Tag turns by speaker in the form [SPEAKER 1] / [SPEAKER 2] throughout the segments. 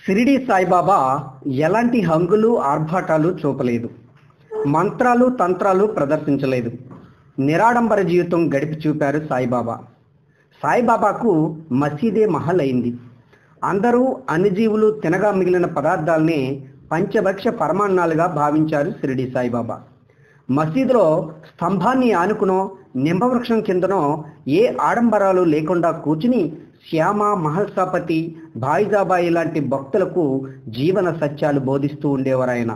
[SPEAKER 1] షిరిడి సాయిబాబా ఎలాంటి హంగులు ఆర్భాటాలు చూపలేదు. మంత్రాలు తంత్రాలు ప్రదర్శించలేదు. నిరాడంబర జీవితం గడిపి చూపారు సాయిబాబా. సాయిబాబాకు మసీదే మహల్ అయింది. అందరూ అన్ని జీవులు తినగా మిగిలిన పదార్థాలనే పంచభక్ష పరమాన్నాలుగా భావించారు షిరిడి సాయిబాబా. మసీదులో స్తంభాన్ని ఆనుకునో నింబవృక్షం కిందనో ఏ ఆడంబరాలు లేకుండా కూర్చుని శ్యామ మహల్సాపతి భాయిజాబాయి లాంటి భక్తులకు జీవన సత్యాలు బోధిస్తూ ఉండేవారు ఆయన.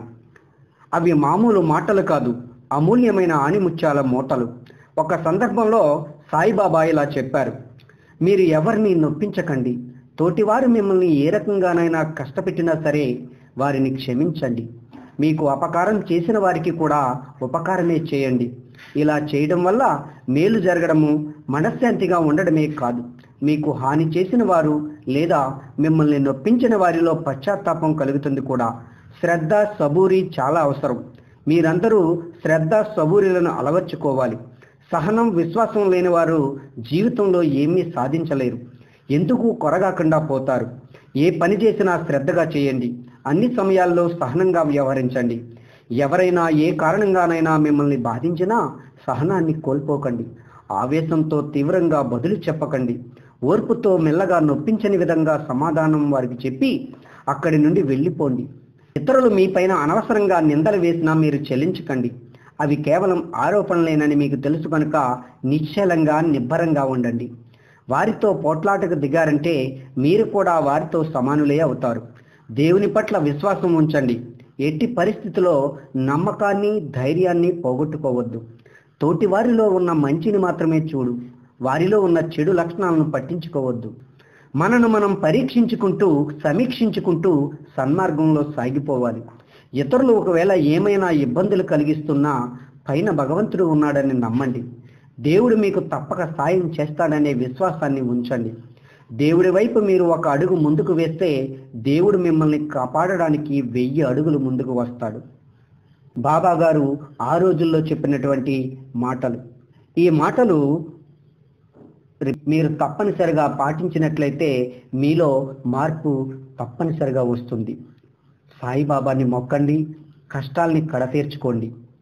[SPEAKER 1] అవి మామూలు మాటలు కాదు, అమూల్యమైన ఆణిముత్యాల మూటలు. ఒక సందర్భంలో సాయిబాబా ఇలా చెప్పారు: మీరు ఎవరిని నొప్పించకండి. తోటివారు మిమ్మల్ని ఏ రకంగానైనా కష్టపెట్టినా సరే వారిని క్షమించండి. మీకు అపకారం చేసిన వారికి కూడా ఉపకారమే చేయండి. ఇలా చేయడం వల్ల మేలు జరగడము, మనశ్శాంతిగా ఉండడమే కాదు, మీకు హాని చేసిన వారు లేదా మిమ్మల్ని నొప్పించిన వారిలో పశ్చాత్తాపం కలుగుతుంది కూడా. శ్రద్ధ సబూరి చాలా అవసరం. మీరందరూ శ్రద్ధ సబూరిలను అలవర్చుకోవాలి. సహనం విశ్వాసం లేని వారు జీవితంలో ఏమీ సాధించలేరు. ఎందుకు కొరగాకుండా పోతారు. ఏ పని చేసినా శ్రద్ధగా చేయండి. అన్ని సమయాల్లో సహనంగా వ్యవహరించండి. ఎవరైనా ఏ కారణంగానైనా మిమ్మల్ని బాధించినా సహనాన్ని కోల్పోకండి. ఆవేశంతో తీవ్రంగా బదులు చెప్పకండి. ఓర్పుతో మెల్లగా నొప్పించని విధంగా సమాధానం వారికి చెప్పి అక్కడి నుండి వెళ్ళిపోండి. ఇతరులు మీపైన అనవసరంగా నిందలు వేసినా మీరు చెల్లించకండి. అవి కేవలం ఆరోపణలేనని మీకు తెలుసు కనుక నిశ్చలంగా నిబ్బరంగా ఉండండి. వారితో పోట్లాటకు దిగారంటే మీరు కూడా వారితో సమానులే అవుతారు. దేవుని పట్ల విశ్వాసం ఉంచండి. ఎట్టి పరిస్థితిలో నమ్మకాన్ని ధైర్యాన్ని పోగొట్టుకోవద్దు. తోటి వారిలో ఉన్న మంచిని మాత్రమే చూడు. వారిలో ఉన్న చెడు లక్షణాలను పట్టించుకోవద్దు. మనను మనం పరీక్షించుకుంటూ సమీక్షించుకుంటూ సన్మార్గంలో సాగిపోవాలి. ఇతరులు ఒకవేళ ఏమైనా ఇబ్బందులు కలిగిస్తున్నా పైన భగవంతుడు ఉన్నాడని నమ్మండి. దేవుడు మీకు తప్పక సాయం చేస్తాడనే విశ్వాసాన్ని ఉంచండి. దేవుడి వైపు మీరు ఒక అడుగు ముందుకు వేస్తే దేవుడు మిమ్మల్ని కాపాడడానికి 1000 అడుగులు ముందుకు వస్తాడు. బాబా గారు ఆ రోజుల్లో చెప్పినటువంటి మాటలు. ఈ మాటలు మీరు తప్పనిసరిగా పాటించినట్లయితే మీలో మార్పు తప్పనిసరిగా వస్తుంది. సాయిబాబాని మొక్కండి, కష్టాల్ని కడతీర్చుకోండి.